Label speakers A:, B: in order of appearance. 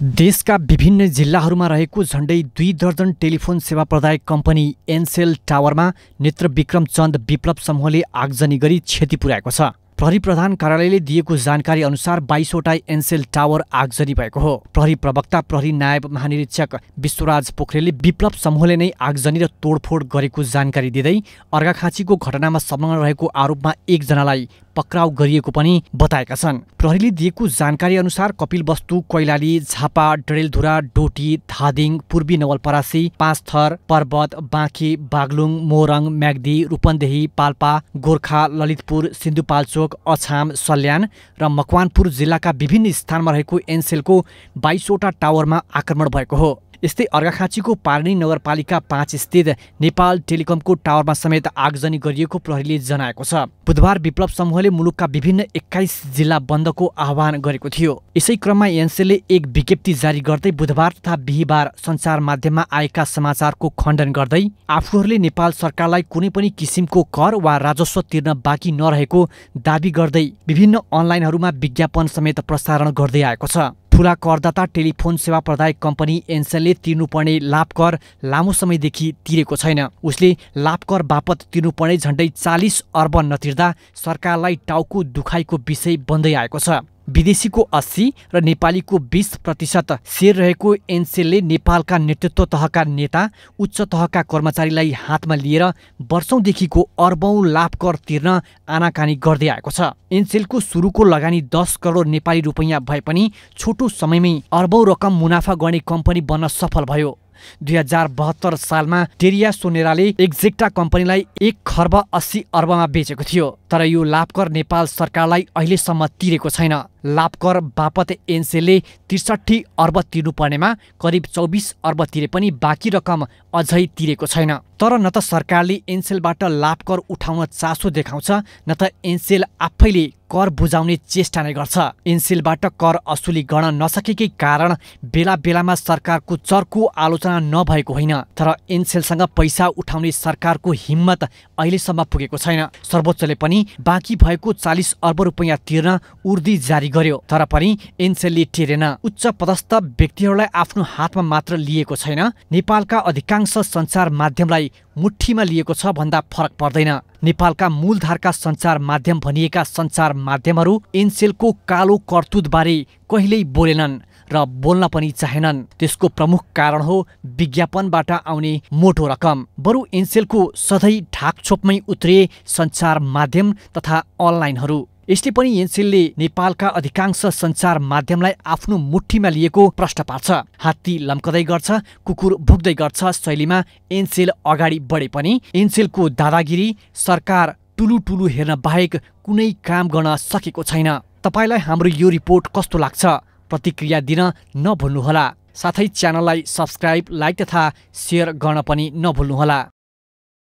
A: देशका विभिन्न जिल्लाहरूमा रहेको झण्डै 2 दर्जन टेलिफोन सेवा प्रदायक कम्पनी एनसेल टावरमा नेत्र विक्रम चन्द विप्लव समूहले आगजनी गरी क्षति पुर्याएको छ। प्रहरी प्रधान कार्यालयले दिएको जानकारी अनुसार 22वटा एनसेल टावर आगजनी भएको हो। प्रहरी प्रवक्ता प्रहरी नायब महानिरीक्षक विश्वराज पोखरेलले विप्लव समूहले नै आगजनी र तोडफोड गरेको जानकारी दिँदै अर्घाखाँचीको घटनामा संलग्न रहेको आरोपमा एकजनालाई पक्राउ गरिएको पनि बताएका छन्। प्रहरीले दिएको जानकारी अनुसार कपिलवस्तु, कैलाली, झापा, डडेलधुरा, डोटी, धादिङ, पूर्वी नवलपरासी, पाँचथर, पर्वत, बाँकी, बागलुङ, मोरङ, म्याग्दी, रूपन्देही, पाल्पा, गोर्खा, ललितपुर, सिन्धुपाल्चोक, अछाम, सल्यान र मकवानपुर जिल्लाका विभिन्न स्थानमा रहेको एनसेलको 22वटा टावरमा आक्रमण भएको हो। यस्तै अर्घाखाँचीको पार्नी नगरपालिका 5 स्थित नेपाल टेलिकमको टावरमा समेत आगजनी गरिएको प्रहरीले जनाएको छ। बुधबार विप्लव समूहले मुलुकका विभिन्न 21 जिल्ला बन्दको आह्वान गरेको थियो। यसै क्रममा एनसेलले एक विज्ञप्ति जारी गर्दै बुधबार तथा बिहीबार सञ्चार माध्यममा आएका समाचारको खण्डन गर्दै आफूहरूले नेपाल सरकारलाई कुनै पनि किसिमको कर वा राजस्व तिर्न बाँकी नरहेको दाबी गर्दै विभिन्न अनलाइनहरूमा विज्ञापन समेत प्रसारण गर्दै आएको छ। ठूला करदाता टेलिफोन सेवा प्रदायक कम्पनी एनसेलले तिर्नुपर्ने लाभ कर लामो समयदेखि तिरेको छैन। उसले लाभ कर बापत तिर्नुपर्ने झण्डै 40 अर्ब नतिर्दा सरकारलाई टाउको दुखाइको विषय बन्दै आएको छ। विदेशीको 80 र नेपालीको 20% सेयर रहेको एनसेलले नेपालका नेतृत्व तहका नेता, उच्च तहका कर्मचारीलाई हातमा लिएर वर्षौंदेखिको अर्बौं लाभ कर तिर्न आनाकानी गर्दै आएको छ। एनसेलको सुरुको लगानी 10 करोड नेपाली रुपैयाँ भए पनि छोटो समयमै अर्बौं रकम मुनाफा गर्ने कम्पनी बन्न सफल भयो। 2072 सालमा टेरिया सोनेराले एक्जेक्टा कम्पनीलाई 1 खर्ब 80 अर्बमा बेचेको थियो। तर यो लाभकर नेपाल सरकारलाई अहिलेसम्म तिरेको छैन। लाभकर बापत एनसेलले 63 अर्ब तिर्नुपर्नेमा करिब 24 अर्ब तिरे पनि बाँकी रकम अझै तिरेको छैन। तर न त सरकारले एनसेलबाट लाभकर उठाउन चासो देखाउँछ, न त एनसेल आफैले कर बुझाउने चेष्टा नै गर्छ। एनसेलबाट कर असुली गर्न नसकेकै कारण बेला बेलामा सरकारको चर्को आलोचना नभएको होइन, तर एनसेलसँग पैसा उठाउने सरकारको हिम्मत अहिलेसम्म पुगेको छैन। सर्वोच्चले पनि बाँकी भएको 40 अर्ब रुपैयाँ तिर्न उर्दी जारी गर्यो, तर पनि एनसेलले टेरेन। उच्च पदस्थ व्यक्तिहरूलाई आफ्नो हातमा मात्र लिएको छैन, नेपालका अधिकांश सञ्चार माध्यमलाई मुठ्ठीमा लिएको छ भन्दा फरक पर्दैन। नेपालका मूलधारका सञ्चार माध्यम भनिएका सञ्चार माध्यमहरू एनसेलको कालो करतुतबारे कहिल्यै बोलेनन् र बोल्न पनि चाहेनन्। त्यसको प्रमुख कारण हो विज्ञापनबाट आउने मोटो रकम। बरु एनसेलको सधैँ ढाकछोपमै उत्रिए सञ्चार माध्यम तथा अनलाइनहरू। यसले पनि एनसेलले नेपालका अधिकांश सञ्चार माध्यमलाई आफ्नो मुठ्ठीमा लिएको प्रश्न पार्छ। हात्ती लम्कदै गर्छ, कुकुर भुक्दै गर्छ शैलीमा एनसेल अगाडि बढे पनि एनसेलको दादागिरी सरकार टुलु हेर्न बाहेक कुनै काम गर्न सकेको छैन। तपाईलाई हाम्रो यो रिपोर्ट कस्तो लाग्छ? प्रतिक्रिया दिन नभुल्नुहोला। साथै च्यानललाई सब्स्क्राइब, लाइक तथा सेयर गर्न पनि नभुल्नुहोला।